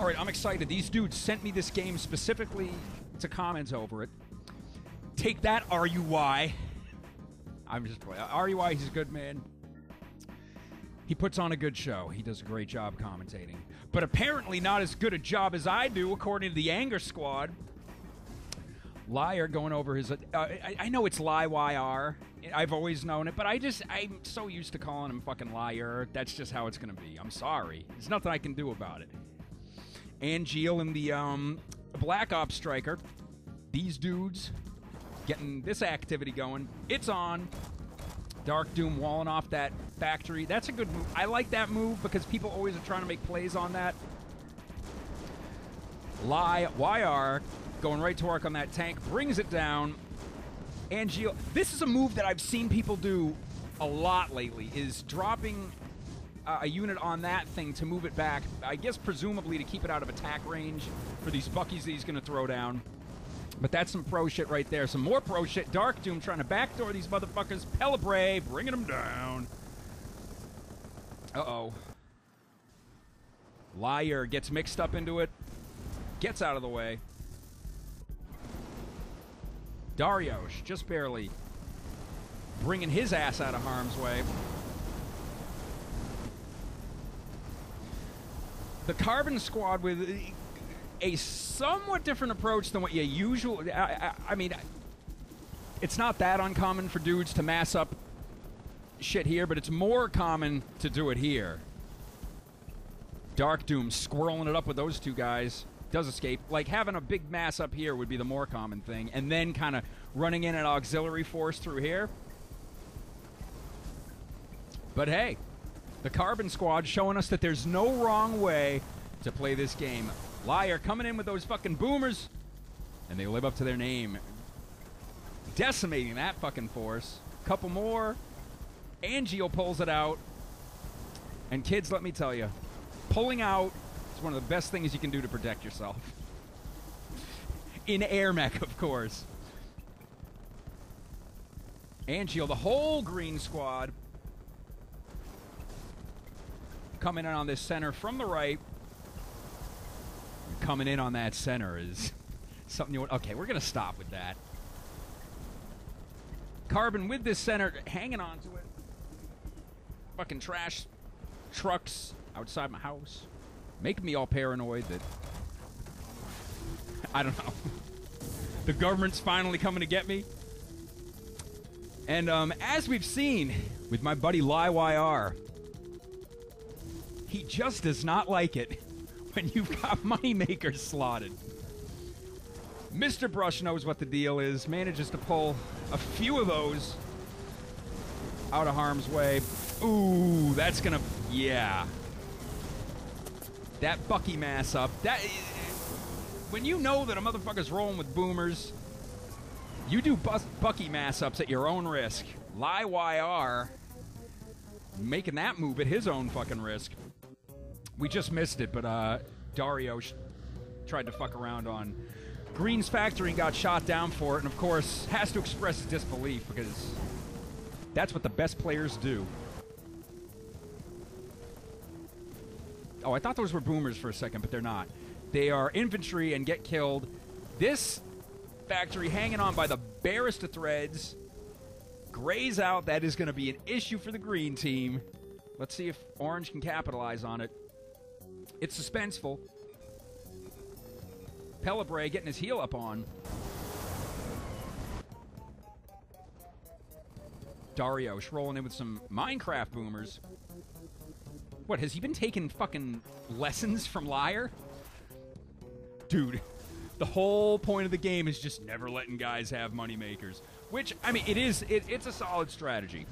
All right, I'm excited. These dudes sent me this game specifically to comment over it. Take that, RUI. I'm just playing. RUI, he's a good man. He puts on a good show. He does a great job commentating. But apparently not as good a job as I do, according to the Anger Squad. LaiYR going over his... I know it's LaiYR. I've always known it, but I'm so used to calling him fucking LaiYR. That's just how it's going to be. I'm sorry. There's nothing I can do about it. Angeal and the Black Ops Striker. These dudes getting this activity going. It's on. Dark Doom walling off that factory. That's a good move. I like that move because people always are trying to make plays on that. LaiYR going right to work on that tank. Brings it down. Angeal. This is a move that I've seen people do a lot lately, is dropping a unit on that thing to move it back. I guess presumably to keep it out of attack range for these buckies that he's going to throw down. But that's some pro shit right there. Some more pro shit. Dark Doom trying to backdoor these motherfuckers. PellBrie bringing them down. Uh-oh. LaiYR gets mixed up into it. Gets out of the way. Daryosh, just barely bringing his ass out of harm's way. The Carbon Squad with a somewhat different approach than what you usually... I mean, it's not that uncommon for dudes to mass up shit here, but it's more common to do it here. Dark Doom squirreling it up with those two guys. Does escape. Like, having a big mass up here would be the more common thing, and then kind of running in an auxiliary force through here. But hey, the Carbon Squad showing us that there's no wrong way to play this game. LaiYR coming in with those fucking boomers, and they live up to their name. Decimating that fucking force. Couple more. Angeal pulls it out. And kids, let me tell you, pulling out is one of the best things you can do to protect yourself. In AirMech, of course. Angeal, the whole green squad, coming in on this center from the right. Coming in on that center is something you want. Okay, we're going to stop with that. Carbon with this center, hanging on to it. Fucking trash trucks outside my house. Making me all paranoid that... I don't know. The government's finally coming to get me. And as we've seen with my buddy LaiYR, he just does not like it when you've got moneymakers slotted. Mr. Brush knows what the deal is. Manages to pull a few of those out of harm's way. Ooh, that's gonna... Yeah. That Bucky mass up. That... When you know that a motherfucker's rolling with boomers, you do Bucky mass ups at your own risk. LaiYR making that move at his own fucking risk. We just missed it, but Daryosh tried to fuck around on Green's factory and got shot down for it, and of course has to express his disbelief because that's what the best players do. Oh, I thought those were boomers for a second, but they're not. They are infantry and get killed. This factory hanging on by the barest of threads. Grays out. That is going to be an issue for the green team. Let's see if orange can capitalize on it. It's suspenseful. PellBrie getting his heel up on. Daryosh rolling in with some Minecraft boomers. What, has he been taking fucking lessons from LaiYR? Dude, the whole point of the game is just never letting guys have money makers. Which, I mean, it's a solid strategy.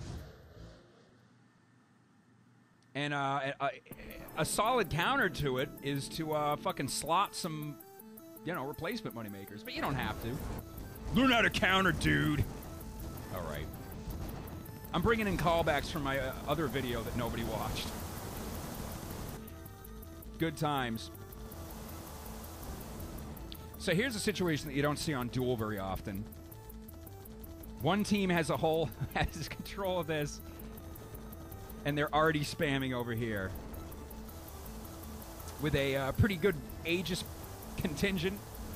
And a solid counter to it is to fucking slot some, you know, replacement money makers. But you don't have to. Learn how to counter, dude. All right. I'm bringing in callbacks from my other video that nobody watched. Good times. So here's a situation that you don't see on Duel very often. One team has has control of this, and they're already spamming over here. with a pretty good Aegis contingent.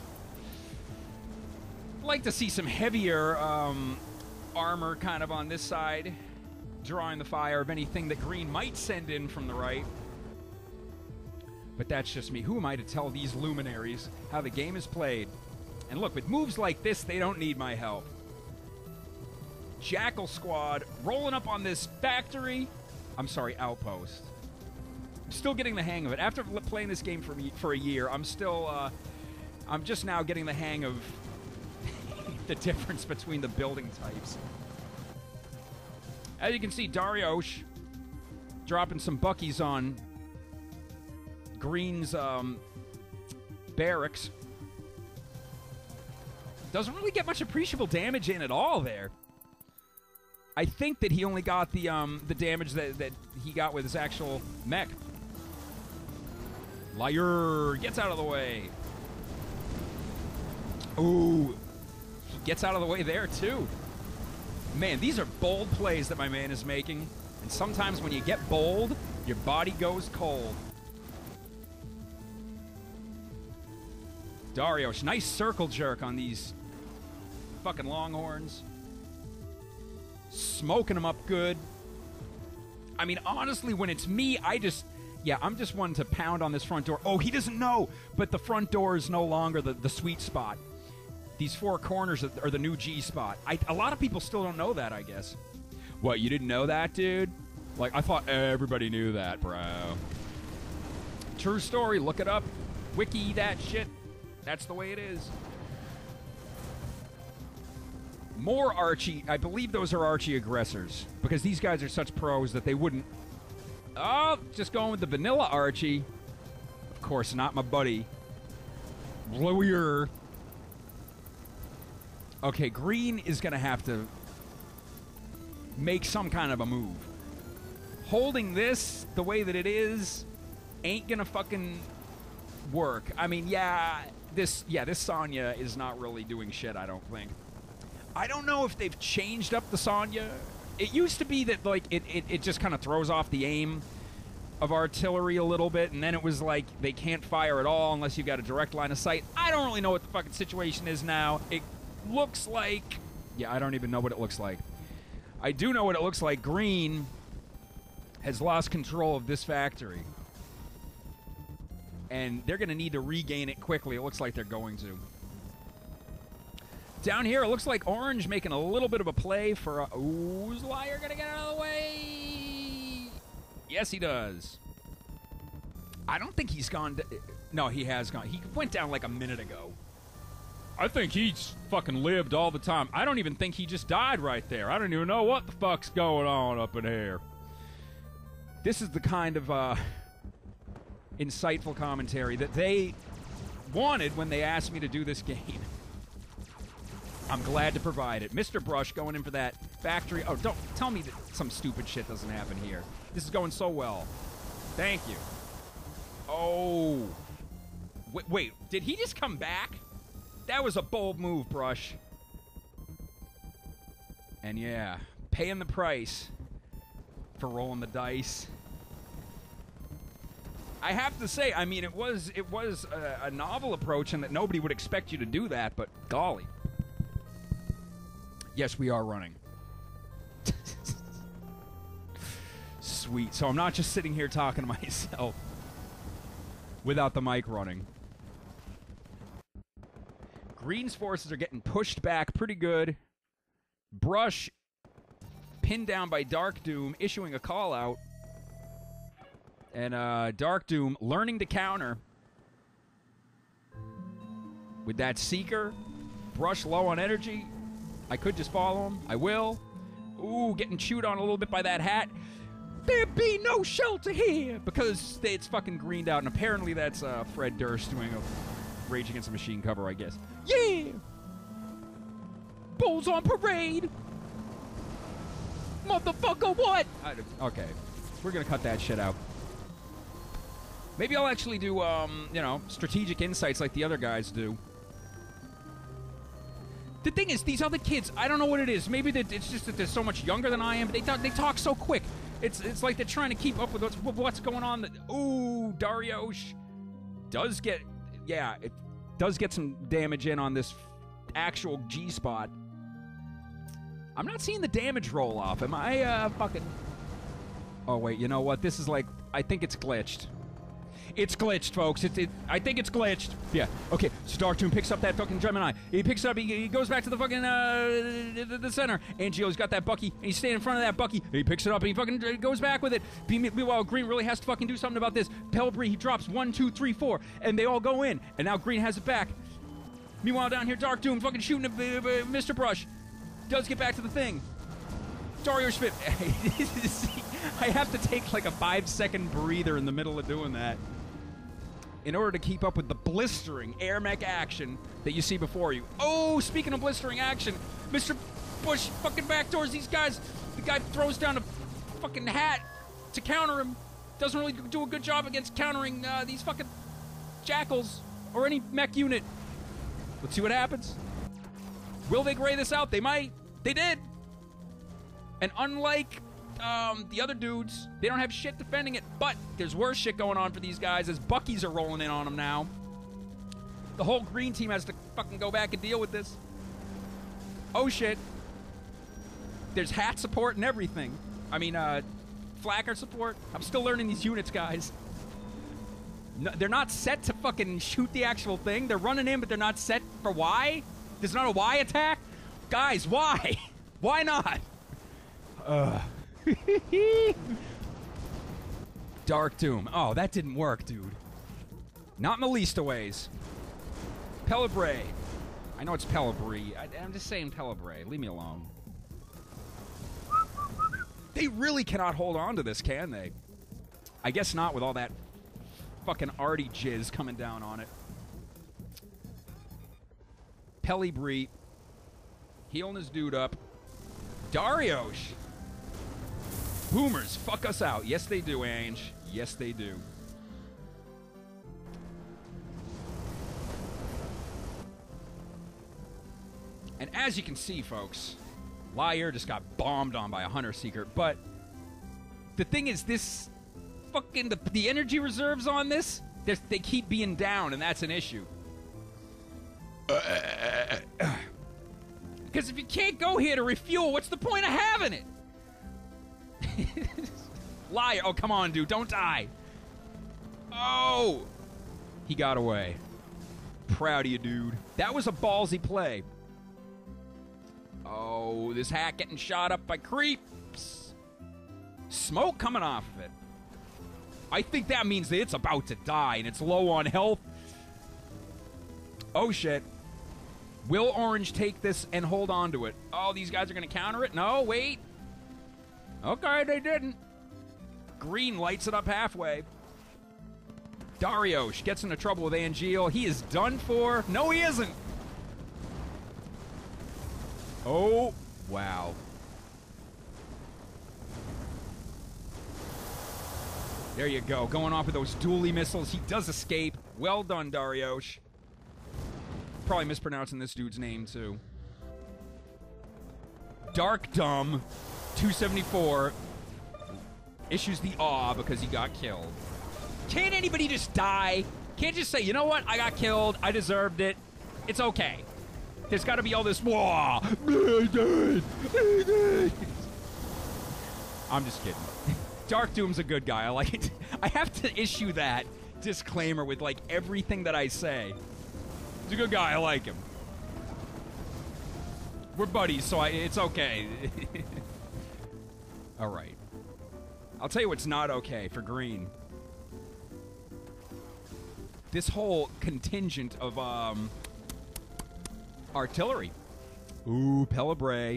Like to see some heavier armor kind of on this side, drawing the fire of anything that green might send in from the right. But that's just me. Who am I to tell these luminaries how the game is played? And look, with moves like this, they don't need my help. Jackal Squad rolling up on this factory. I'm sorry, outpost. I'm still getting the hang of it. After playing this game for a year, I'm still, I'm just now getting the hang of the difference between the building types. As you can see, Daryosh dropping some buckies on Green's barracks. Doesn't really get much appreciable damage in at all there. I think that he only got the damage that he got with his actual mech. LaiYR gets out of the way. Ooh, he gets out of the way there too. Man, these are bold plays that my man is making. And sometimes when you get bold, your body goes cold. Daryosh, nice circle jerk on these fucking longhorns. Smoking them up good. I mean, honestly, when it's me, I'm just one to pound on this front door. Oh, he doesn't know, but the front door is no longer the sweet spot. These four corners are the new G spot. A lot of people still don't know that, I guess. What, you didn't know that, dude? Like, I thought everybody knew that, bro. True story, look it up. Wiki that shit. That's the way it is. More Archie. I believe those are Archie aggressors. Because these guys are such pros that they wouldn't... Oh, just going with the vanilla Archie. Of course, not my buddy. LaiYR. Okay, green is going to have to make some kind of a move. Holding this the way that it is ain't going to fucking work. I mean, this Sonya is not really doing shit, I don't think. I don't know if they've changed up the Sonya. It used to be that, like, it just kind of throws off the aim of artillery a little bit, and then it was like they can't fire at all unless you've got a direct line of sight. I don't really know what the fucking situation is now. It looks like... Yeah, I don't even know what it looks like. I do know what it looks like. Green has lost control of this factory. And they're going to need to regain it quickly. It looks like they're going to. Down here, it looks like Orange making a little bit of a play for... Ooh, is LaiYR going to get out of the way? Yes, he does. I don't think he's gone... No, he has gone. He went down like a minute ago. I think he's fucking lived all the time. I don't even think he just died right there. I don't even know what the fuck's going on up in here. This is the kind of insightful commentary that they wanted when they asked me to do this game. I'm glad to provide it. Mr. Brush going in for that factory. Oh, don't tell me that some stupid shit doesn't happen here. This is going so well. Thank you. Oh. Wait, did he just come back? That was a bold move, Brush. And yeah, paying the price for rolling the dice. I have to say, I mean, it was a novel approach and that nobody would expect you to do that, but golly. Yes, we are running. Sweet. So I'm not just sitting here talking to myself without the mic running. Green's forces are getting pushed back pretty good. Brush pinned down by Dark Doom, issuing a call out. And Dark Doom learning to counter with that Seeker. Brush low on energy. I could just follow him. I will. Ooh, getting chewed on a little bit by that hat. There be no shelter here because it's fucking greened out. And apparently that's Fred Durst doing a Rage Against the Machine cover, I guess. Yeah! Bulls on parade! Motherfucker, what? Okay. We're gonna cut that shit out. Maybe I'll actually do, you know, strategic insights like the other guys do. The thing is, these other kids, I don't know what it is. Maybe it's just that they're so much younger than I am, but they talk so quick. It's like they're trying to keep up with what's going on. Ooh, Daryosh Does get, yeah, it does get some damage in on this actual G-spot. I'm not seeing the damage roll off. Am I fucking... Oh, wait, you know what? This is like... I think it's glitched. It's glitched, folks. I think it's glitched. Yeah. Okay, so Darktoon picks up that fucking Gemini. He picks it up. He goes back to the fucking, the center. Angeal's got that Bucky, and he's standing in front of that Bucky. And he picks it up, and he fucking goes back with it. Meanwhile, Green really has to fucking do something about this. PellBrie, he drops 1, 2, 3, 4, and they all go in. And now Green has it back. Meanwhile, down here, Darktoon fucking shooting at Mr. Brush. Does get back to the thing. daryoshvip. I have to take like a 5-second breather in the middle of doing that in order to keep up with the blistering AirMech action that you see before you. Oh, speaking of blistering action, Mr. Bush fucking backdoors these guys. The guy throws down a fucking hat to counter him. Doesn't really do a good job against countering these fucking jackals or any mech unit. Let's see what happens. Will they gray this out? They might. They did. And unlike the other dudes, they don't have shit defending it, but there's worse shit going on for these guys as Buckies are rolling in on them now. The whole green team has to fucking go back and deal with this. Oh shit. There's hat support and everything. I mean, flacker support. I'm still learning these units, guys. No, they're not set to fucking shoot the actual thing. They're running in, but they're not set for Y. There's not a Y attack? Guys, why? Why not? Dark Doom. Oh, that didn't work, dude. Not in the least of ways. PellBrie. I know it's PellBrie. I'm just saying PellBrie. Leave me alone. They really cannot hold on to this, can they? I guess not with all that fucking arty jizz coming down on it. PellBrie. Healing his dude up. Daryosh. Boomers fuck us out. Yes, they do, Ange. Yes, they do. And as you can see, folks, LaiYR just got bombed on by a Hunter Seeker. But the thing is, this fucking... The energy reserves on this, they keep being down, and that's an issue. Because if you can't go here to refuel, what's the point of having it? LaiYR. Oh, come on, dude. Don't die. Oh! He got away. Proud of you, dude. That was a ballsy play. Oh, this hat getting shot up by creeps. Smoke coming off of it. I think that means that it's about to die and it's low on health. Oh, shit. Will Orange take this and hold on to it? Oh, these guys are going to counter it? No, wait. Okay, they didn't. Green lights it up halfway. Daryosh gets into trouble with Angeal. He is done for. No, he isn't. Oh, wow. There you go. Going off with those dually missiles. He does escape. Well done, Daryosh. Probably mispronouncing this dude's name, too. Dark Dumb 274 issues the awe because he got killed. Can't anybody just die? Can't just say, you know what? I got killed. I deserved it. It's okay. There's got to be all this, whoa. I'm just kidding. Dark Doom's a good guy. I like it. I have to issue that disclaimer with, like, everything that I say. He's a good guy. I like him. We're buddies, so it's okay. All right. I'll tell you what's not okay for Green. This whole contingent of artillery. Ooh, PellBrie.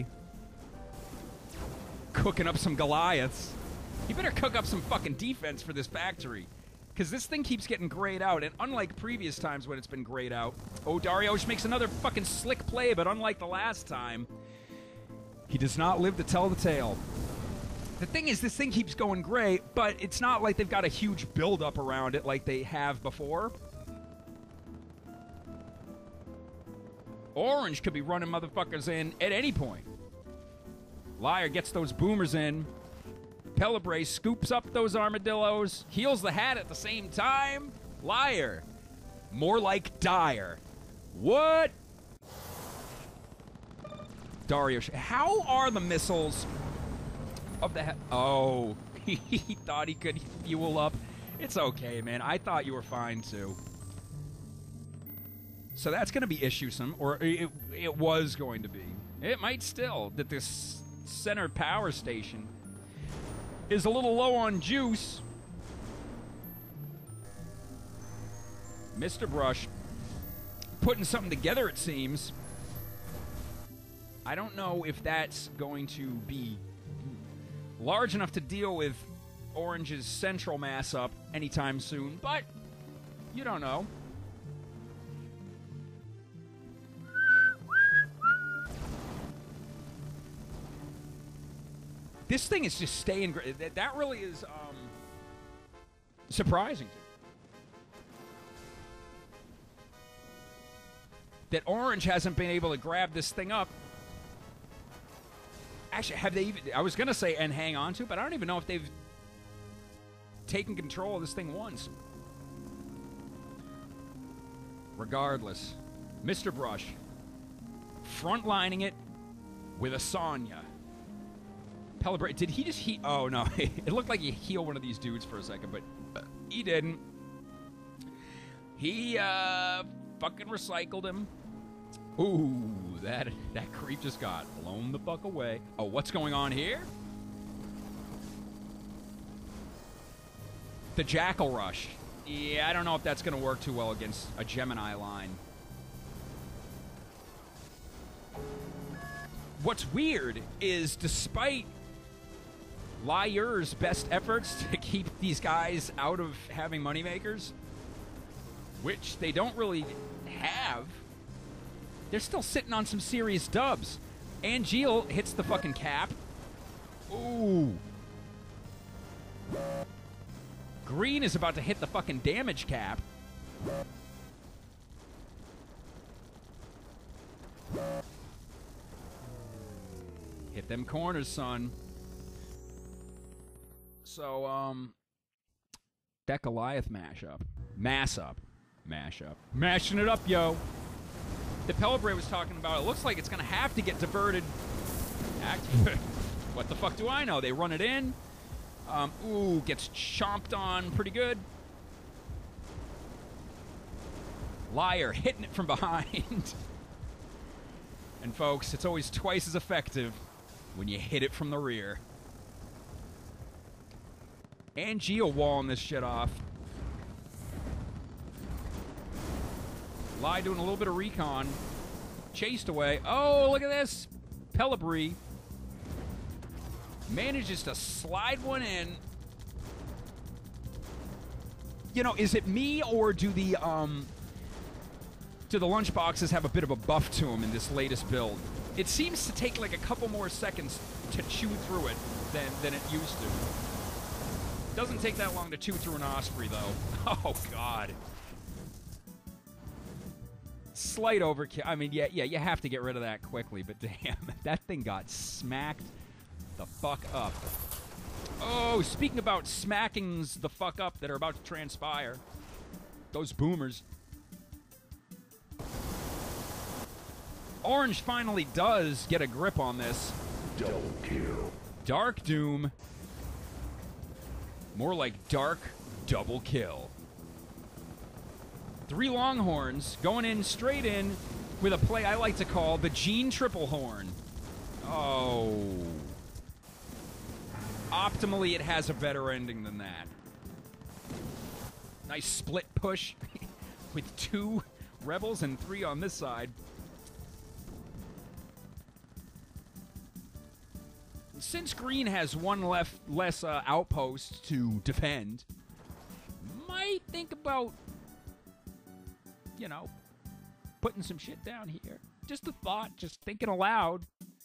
Cooking up some Goliaths. You better cook up some fucking defense for this factory. Because this thing keeps getting grayed out, and unlike previous times when it's been grayed out... Oh, Daryosh makes another fucking slick play, but unlike the last time, he does not live to tell the tale. The thing is, this thing keeps going gray, but it's not like they've got a huge buildup around it like they have before. Orange could be running motherfuckers in at any point. LaiYR gets those boomers in. PellBrie scoops up those armadillos, heals the hat at the same time. LaiYR More like dire. What? Daryosh. How are the missiles of the... Oh, he thought he could fuel up. It's okay, man. I thought you were fine, too. So that's going to be issuesome, or it was going to be. It might still, that this center power station is a little low on juice. Mr. Brush putting something together, it seems. I don't know if that's going to be large enough to deal with Orange's central mass up anytime soon, but you don't know. This thing is just staying great. That really is surprising to me. That Orange hasn't been able to grab this thing up. Actually, have they even... I was going to say and hang on to, but I don't even know if they've taken control of this thing once. Regardless, Mr. Brush frontlining it with a Sonya. PellBrie, did he just heal? Oh, no. It looked like he healed one of these dudes for a second, but he didn't. He, fucking recycled him. Ooh, that creep just got blown the fuck away. Oh, what's going on here? The Jackal Rush. Yeah, I don't know if that's going to work too well against a Gemini line. What's weird is despite LaiYR's best efforts to keep these guys out of having moneymakers, which they don't really have, they're still sitting on some serious dubs. Angeal hits the fucking cap. Ooh. Green is about to hit the fucking damage cap. Hit them corners, son. So, that Goliath mashup. Mashup. Mashing it up, yo. The PellBrie was talking about, it looks like it's going to have to get diverted. What the fuck do I know? They run it in. Ooh, gets chomped on pretty good. LaiYR hitting it from behind. And folks, it's always twice as effective when you hit it from the rear. Angeal walling this shit off. LaiYR doing a little bit of recon. Chased away. Oh, look at this. PellBrie manages to slide one in. You know, is it me or do the lunchboxes have a bit of a buff to them in this latest build? It seems to take like a couple more seconds to chew through it than it used to. Doesn't take that long to chew through an Osprey, though. Oh, God. Slight overkill. I mean, yeah, you have to get rid of that quickly, but damn, that thing got smacked the fuck up. Oh, speaking about smackings the fuck up that are about to transpire. Those boomers. Orange finally does get a grip on this. Double kill. Dark Doom. More like Dark Double Kill. 3 Longhorns going in straight in with a play I like to call the Gene Triple Horn. Oh. Optimally, it has a better ending than that. Nice split push with 2 Rebels and 3 on this side. Since Green has 1 less outpost to defend, might think about, you know, putting some shit down here. Just a thought, just thinking aloud.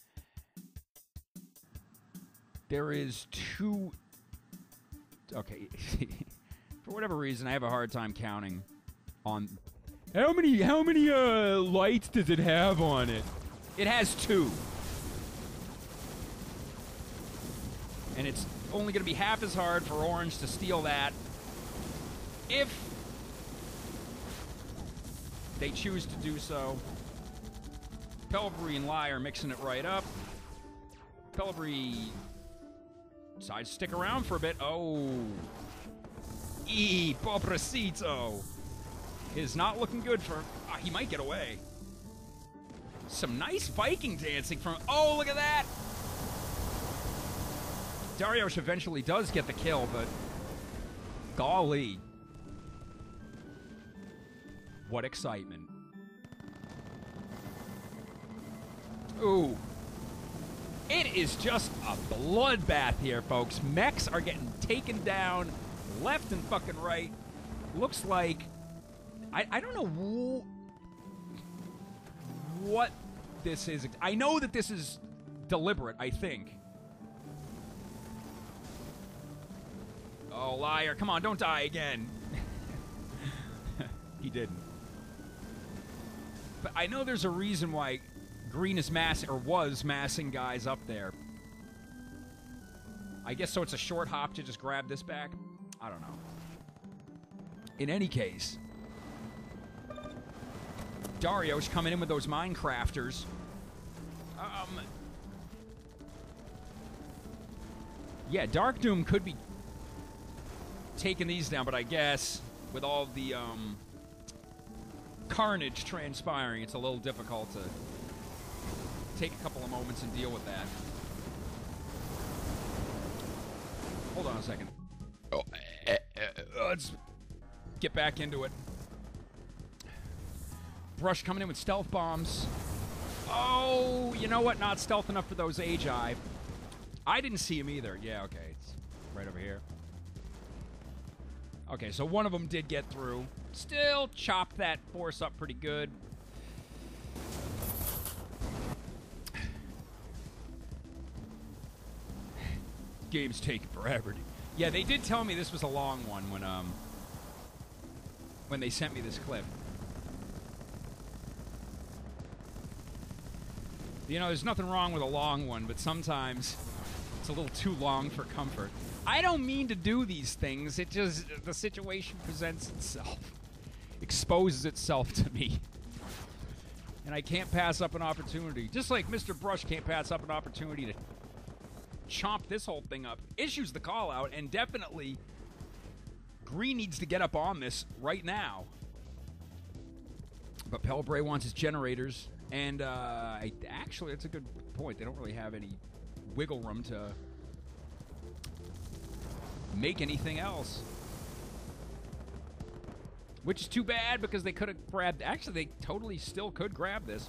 There is 2... Okay. For whatever reason, I have a hard time counting on... How many lights does it have on it? It has 2. And it's only going to be half as hard for Orange to steal that if They choose to do so. PellBrie and LaiYR mixing it right up. PellBrie decides to stick around for a bit. Oh. Pobrecito. Is not looking good for him. He might get away. Some nice Viking dancing from... Oh, look at that! Daryosh eventually does get the kill, but... Golly. What excitement. Ooh. It is just a bloodbath here, folks. Mechs are getting taken down left and fucking right. Looks like... I don't know what this is. I know that this is deliberate, I think. Oh, LaiYR. Come on, don't die again. He didn't. But I know there's a reason why Green is was massing guys up there. I guess so it's a short hop to just grab this back? I don't know. In any case, Daryosh coming in with those Minecrafters. Yeah, Dark Doom could be taking these down, but I guess with all the carnage transpiring, it's a little difficult to take a couple of moments and deal with that. Hold on a second. Let's get back into it. Brush coming in with stealth bombs. Oh, you know what? Not stealth enough for those Agi. I didn't see him either. Yeah, okay. It's right over here. Okay, so one of them did get through. Still chopped that force up pretty good. Game's taking forever. Yeah, they did tell me this was a long one when they sent me this clip. You know, there's nothing wrong with a long one, but sometimes it's a little too long for comfort. I don't mean to do these things. It just, the situation presents itself. Exposes itself to me. And I can't pass up an opportunity. Just like Mr. Brush can't pass up an opportunity to chomp this whole thing up. Issues the call out, and definitely Green needs to get up on this right now. But PellBrie wants his generators. And actually, that's a good point. They don't really have any wiggle room to make anything else. Which is too bad, because they could have grabbed... Actually, they totally still could grab this.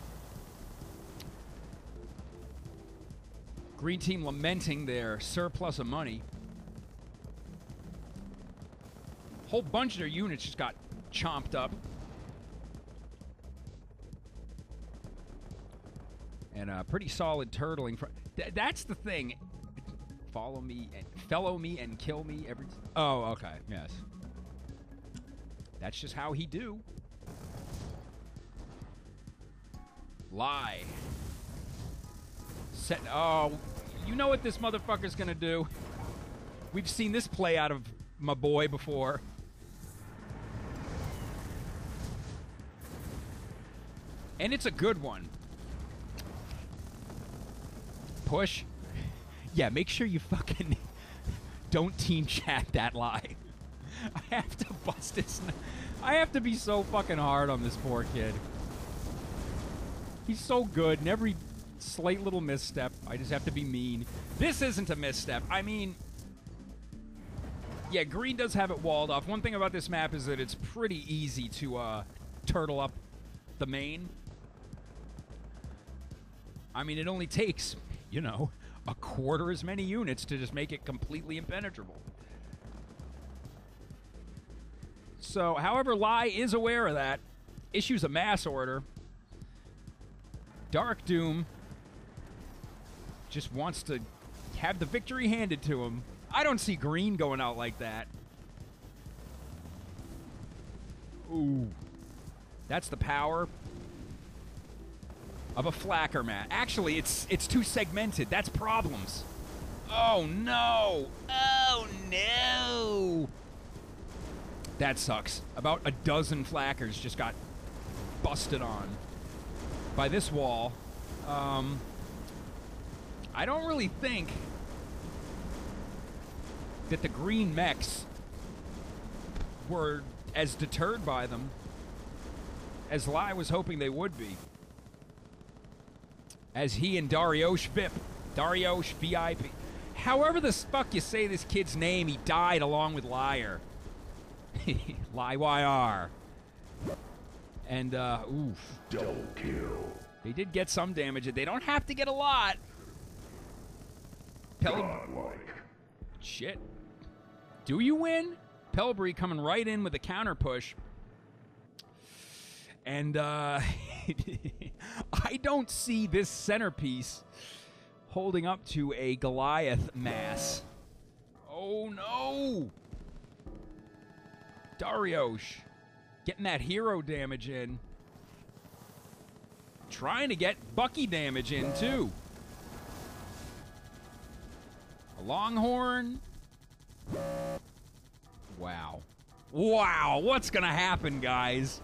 Green team lamenting their surplus of money. Whole bunch of their units just got chomped up. And a pretty solid turtling. That's the thing. Follow me and kill me every... Oh, okay. Yes. That's just how he do. Lie. Set... Oh, you know what this motherfucker's gonna do. We've seen this play out of my boy before. And it's a good one. Push. Yeah, make sure you fucking don't team chat that lie. I have to bust this. I have to be so fucking hard on this poor kid. He's so good, and every slight little misstep, I just have to be mean. This isn't a misstep. I mean, yeah, Green does have it walled off. One thing about this map is that it's pretty easy to turtle up the main. I mean, it only takes, you know, a quarter as many units to just make it completely impenetrable. So, however, LaiYR is aware of that. Issues a mass order. Dark Doom just wants to have the victory handed to him. I don't see Green going out like that. Ooh. That's the power of a flacker mat. Actually, it's too segmented. That's problems. Oh, no. Oh, no. That sucks. About a dozen flackers just got busted on by this wall. I don't really think that the green mechs were as deterred by them as LaiYR was hoping they would be. As he and daryoshvip, daryoshvip, however the fuck you say this kid's name, he died along with LaiYR. LaiYR. And, oof. Double kill. They did get some damage. They don't have to get a lot. Godlike. Shit. Do you win? PellBrie coming right in with a counter push. And, I don't see this centerpiece holding up to a Goliath mass. Oh, no! Daryosh getting that hero damage in. Trying to get Bucky damage in, too. A Longhorn. Wow. Wow, what's gonna happen, guys?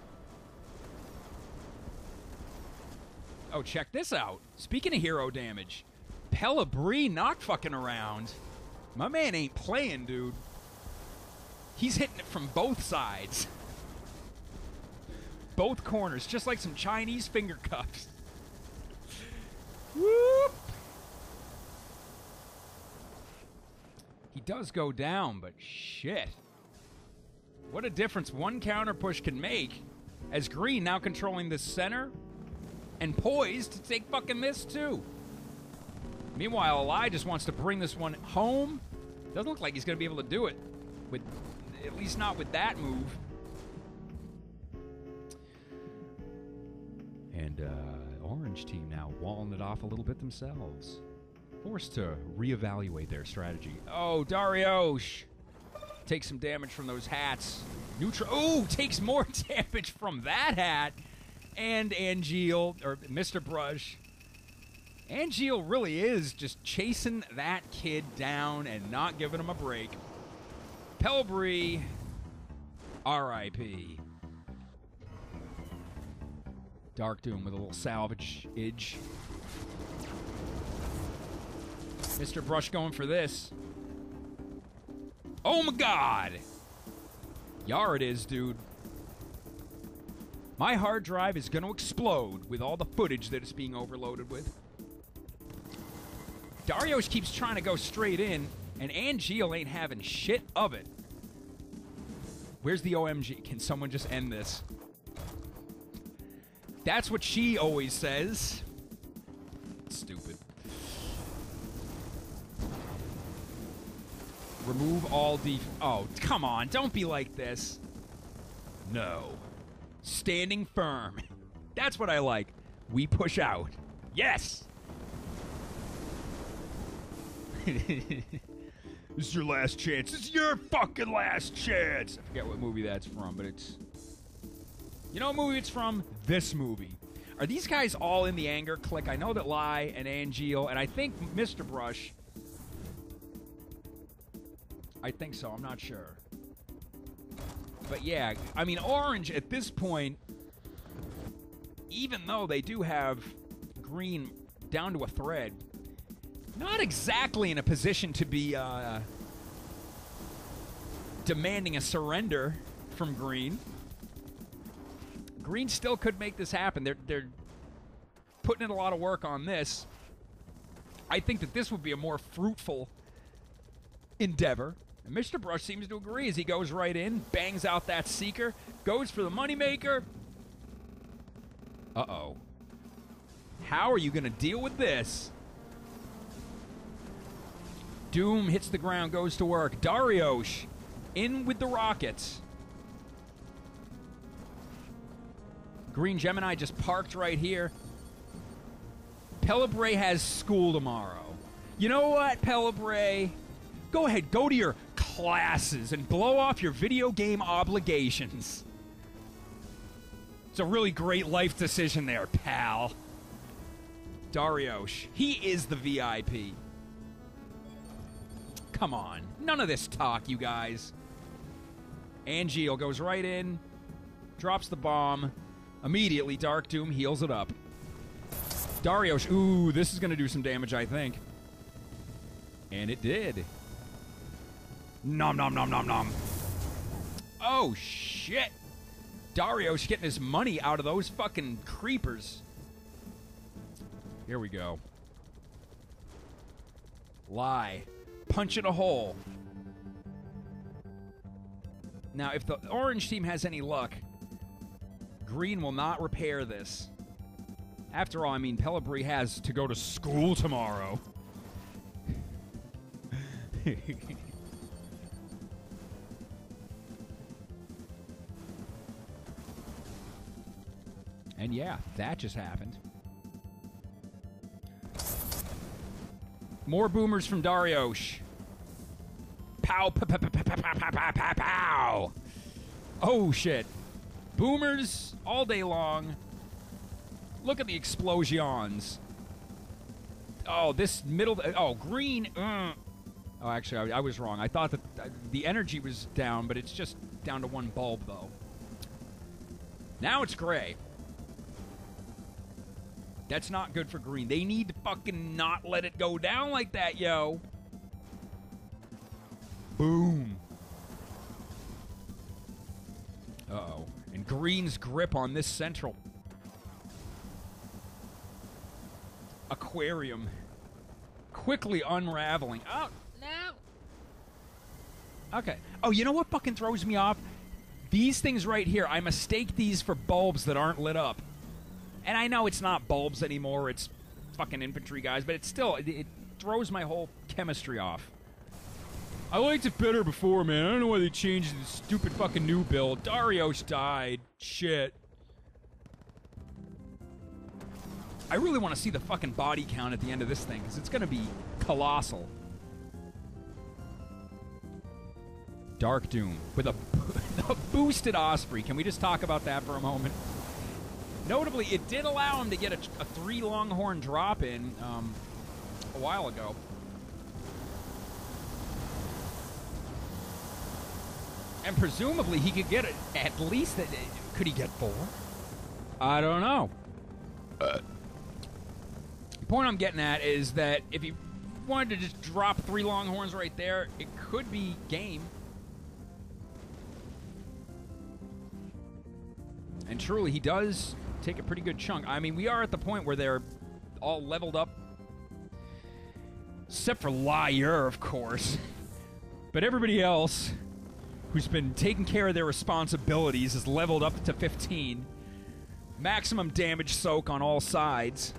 Oh, check this out. Speaking of hero damage, PellBrie not fucking around. My man ain't playing, dude. He's hitting it from both sides. Both corners, just like some Chinese finger cuffs. Whoop! He does go down, but shit. What a difference one counter push can make, as Green now controlling the center and poised to take fucking this too. Meanwhile, LaiYR just wants to bring this one home. Doesn't look like he's going to be able to do it, with at least not with that move. And Orange team now walling it off a little bit themselves. Forced to reevaluate their strategy. Oh, Daryosh takes some damage from those hats. Neutral. Oh, takes more damage from that hat. And Angeal, or Mr. Brush. Angeal really is just chasing that kid down and not giving him a break. PellBrie, R.I.P. Dark Doom with a little salvage-age. Mr. Brush going for this. Oh my god! Yar it is, dude. My hard drive is going to explode with all the footage that it's being overloaded with. Daryosh keeps trying to go straight in, and Angeal ain't having shit of it. Where's the OMG? Can someone just end this? That's what she always says. Stupid. Remove all oh, come on. Don't be like this. No. Standing firm. That's what I like. We push out. Yes! This is your last chance. This is your fucking last chance. I forget what movie that's from, but it's... You know what movie it's from? This movie. Are these guys all in the anger clique? I know that LaiYR and Angeal, and I think Mr. Brush... I think so. I'm not sure. But yeah, I mean, Orange at this point, even though they do have Green down to a thread, not exactly in a position to be demanding a surrender from Green. Green still could make this happen. They're putting in a lot of work on this. I think that this would be a more fruitful endeavor. And Mr. Brush seems to agree as he goes right in, bangs out that Seeker, goes for the moneymaker. Uh-oh. How are you going to deal with this? Doom hits the ground, goes to work. Daryosh in with the rockets. Green Gemini just parked right here. PellBrie has school tomorrow. You know what, PellBrie? Go ahead, go to your classes and blow off your video game obligations. It's a really great life decision there, pal. Daryosh, he is the VIP. Come on, none of this talk, you guys. Angeal goes right in, drops the bomb. Immediately, Dark Doom heals it up. Daryosh, ooh, this is going to do some damage, I think. And it did. Nom, nom, nom, nom, nom. Oh, shit. Daryosh getting his money out of those fucking creepers. Here we go. Lie. Punch in a hole. Now, if the orange team has any luck, green will not repair this. After all, I mean, PellBrie has to go to school tomorrow. And yeah, that just happened. More boomers from Daryosh. Pow, pow, pow, pow, pow, pow, pow, pow, pow. Oh, shit. Boomers all day long. Look at the explosions. Oh, this middle... Oh, green... Oh, actually, I was wrong. I thought that the energy was down, but it's just down to one bulb, though. Now it's gray. That's not good for green. They need to fucking not let it go down like that, yo. Boom. Uh-oh. And green's grip on this central aquarium quickly unraveling. Oh, no. Okay. Oh, you know what fucking throws me off? These things right here, I mistake these for bulbs that aren't lit up. And I know it's not bulbs anymore, it's fucking infantry guys, but it's still, it throws my whole chemistry off. I liked it better before, man. I don't know why they changed the stupid fucking new build. Daryosh died. Shit. I really want to see the fucking body count at the end of this thing, because it's going to be colossal. Dark Doom with a boosted Osprey. Can we just talk about that for a moment? Notably, it did allow him to get a 3 Longhorn drop in a while ago. And presumably he could get it at least. Could he get 4? I don't know. The point I'm getting at is that if he wanted to just drop 3 Longhorns right there, it could be game. And truly, he does take a pretty good chunk. I mean, we are at the point where they're all leveled up. Except for LaiYR, of course. But everybody else who's been taking care of their responsibilities is leveled up to 15. Maximum damage soak on all sides.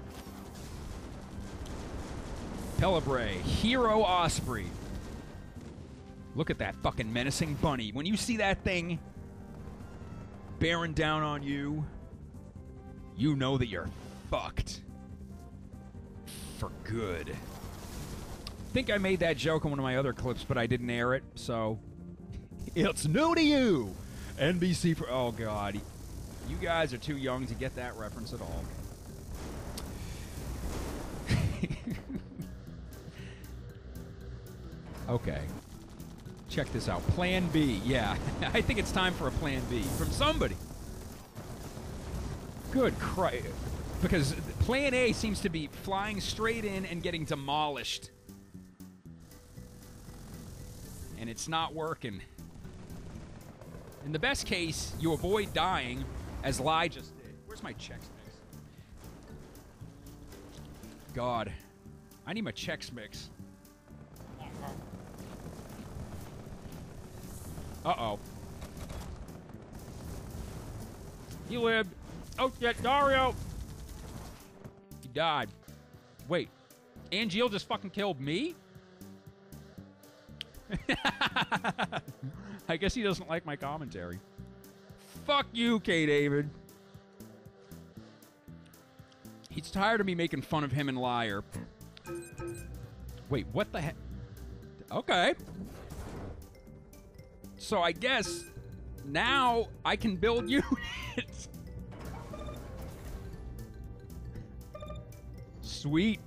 PellBrie, Hero Osprey. Look at that fucking menacing bunny. When you see that thing bearing down on you, you know that you're fucked. For good. I think I made that joke in one of my other clips, but I didn't air it, so... It's new to you! NBC for... Oh, God. You guys are too young to get that reference at all. Okay. Check this out. Plan B. Yeah. I think it's time for a Plan B. From somebody. Good Christ. Because Plan A seems to be flying straight in and getting demolished. And it's not working. In the best case, you avoid dying, as LaiYR just did. Where's my Chex Mix? God. I need my Chex Mix. Uh-oh. He lived. Oh, shit, Dario! He died. Wait. Angeal just fucking killed me? I guess he doesn't like my commentary. Fuck you, K. David. He's tired of me making fun of him and LaiYR. Wait, what the heck? Okay. So I guess now I can build units. Sweet.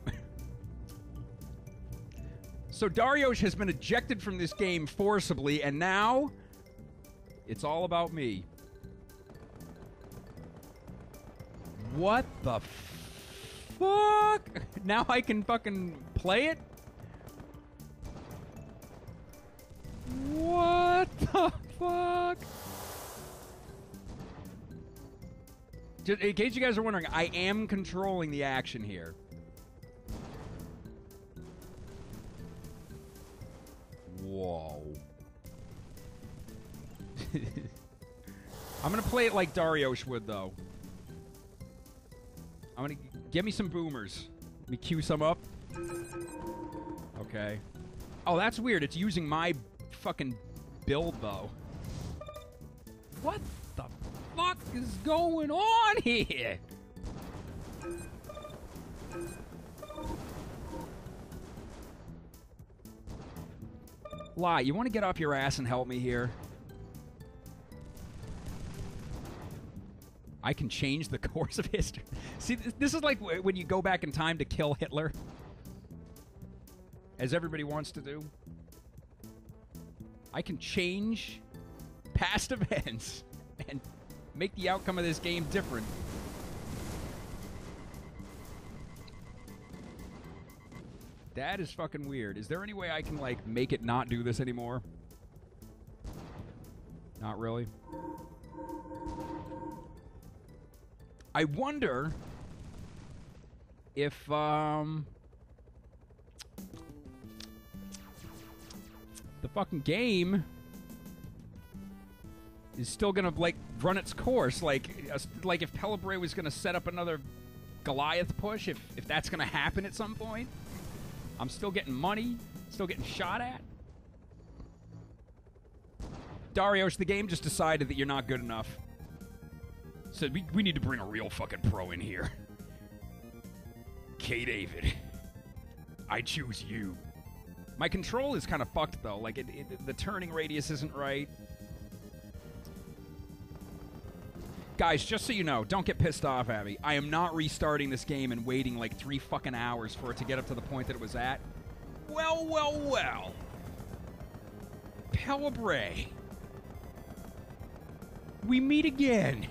So Daryosh has been ejected from this game forcibly, and now it's all about me. What the fuck? Now I can fucking play it? What the fuck? Just in case you guys are wondering, I am controlling the action here. Whoa. I'm gonna play it like Daryosh would, though. I'm gonna... Get me some boomers. Let me cue some up. Okay. Oh, that's weird. It's using my fucking build, though. What the fuck is going on here? Lai, you want to get off your ass and help me here? I can change the course of history. See, this is like when you go back in time to kill Hitler. As everybody wants to do. I can change past events and make the outcome of this game different. That is fucking weird. Is there any way I can, like, make it not do this anymore? Not really. I wonder if, the fucking game is still gonna, like, run its course. Like if PellBrie was gonna set up another Goliath push, if that's gonna happen at some point. I'm still getting money, still getting shot at. Daryosh, the game just decided that you're not good enough. Said, we need to bring a real fucking pro in here. K. David, I choose you. My control is kind of fucked, though. Like, the turning radius isn't right. Guys, just so you know, don't get pissed off at me. I am not restarting this game and waiting like 3 fucking hours for it to get up to the point that it was at. Well, well, well. PellBrie. We meet again.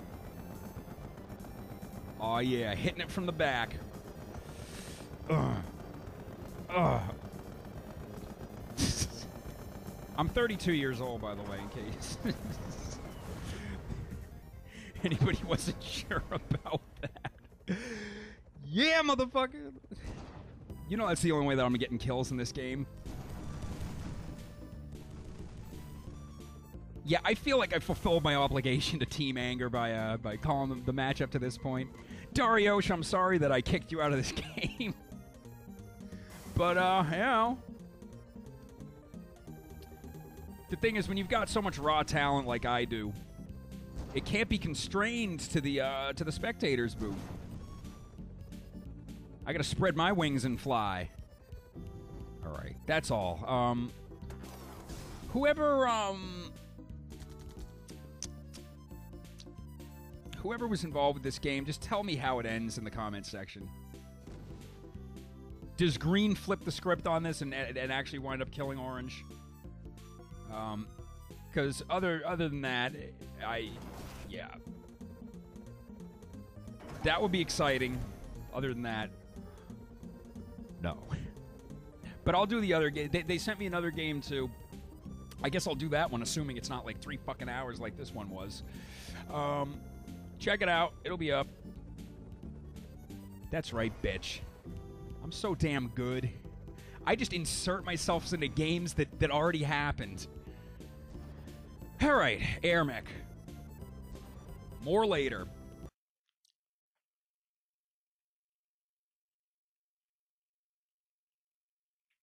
Oh, yeah, hitting it from the back. I'm 32 years old, by the way, in case anybody wasn't sure about that. Yeah, motherfucker! You know that's the only way that I'm getting kills in this game. Yeah, I feel like I fulfilled my obligation to Team Anger by calling the match up to this point. Daryosh, I'm sorry that I kicked you out of this game. But, you know. The thing is, when you've got so much raw talent like I do, it can't be constrained to the spectators' booth. I gotta spread my wings and fly. Alright, that's all. Whoever was involved with this game, just tell me how it ends in the comments section. Does Green flip the script on this and actually wind up killing Orange? Because other than that, yeah. That would be exciting. Other than that, no. But I'll do the other game. They sent me another game, too. I guess I'll do that one, assuming it's not like 3 fucking hours like this one was. Check it out. It'll be up. That's right, bitch. I'm so damn good. I just insert myself into games that already happened. All right, AirMech. More later.